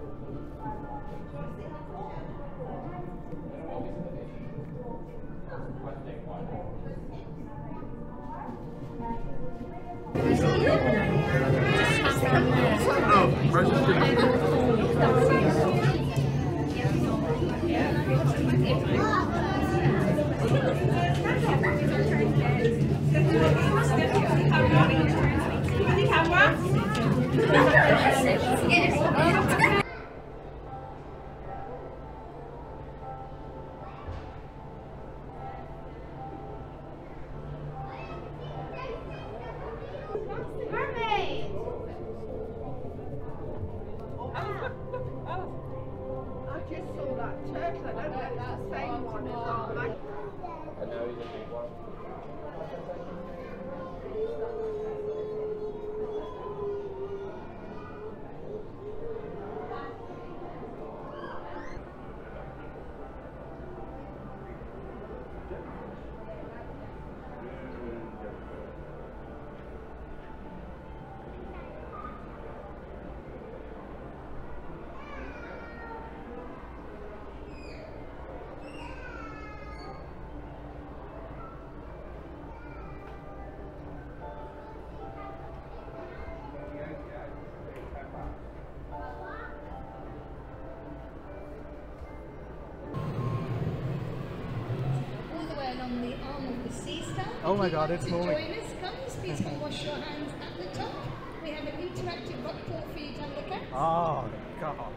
Oh my God, it's moving. Join us, come, please can wash your hands at the top. We have an interactive rock pool for you to look at. Oh God.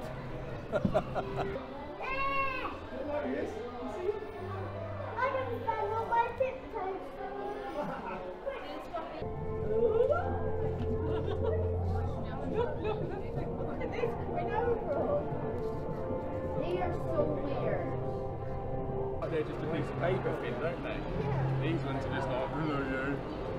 Look at this coming over. They are so weird. They're just a piece of paper thin, don't they? Yeah. These ones are just like, hello you.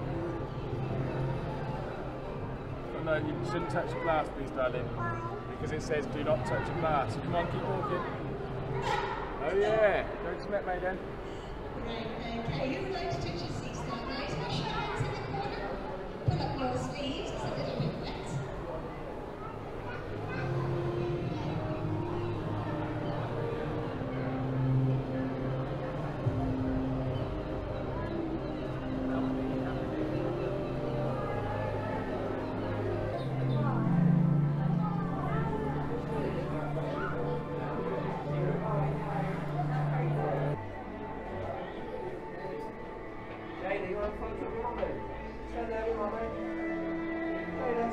Oh no, you shouldn't touch the glass, please, darling. Because it says do not touch the glass. Come on, keep walking. Oh yeah, don't sweat, Megan. Right, okay, who would like to touch your sea star? Guys, wash your hands in the corner. Pull up your sleeves, it's a little bit wet. You want to come to mommy? Stand there with mommy.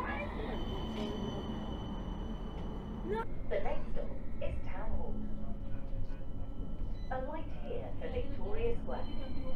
The next stop is Town Hall. Alight here for Victoria Square.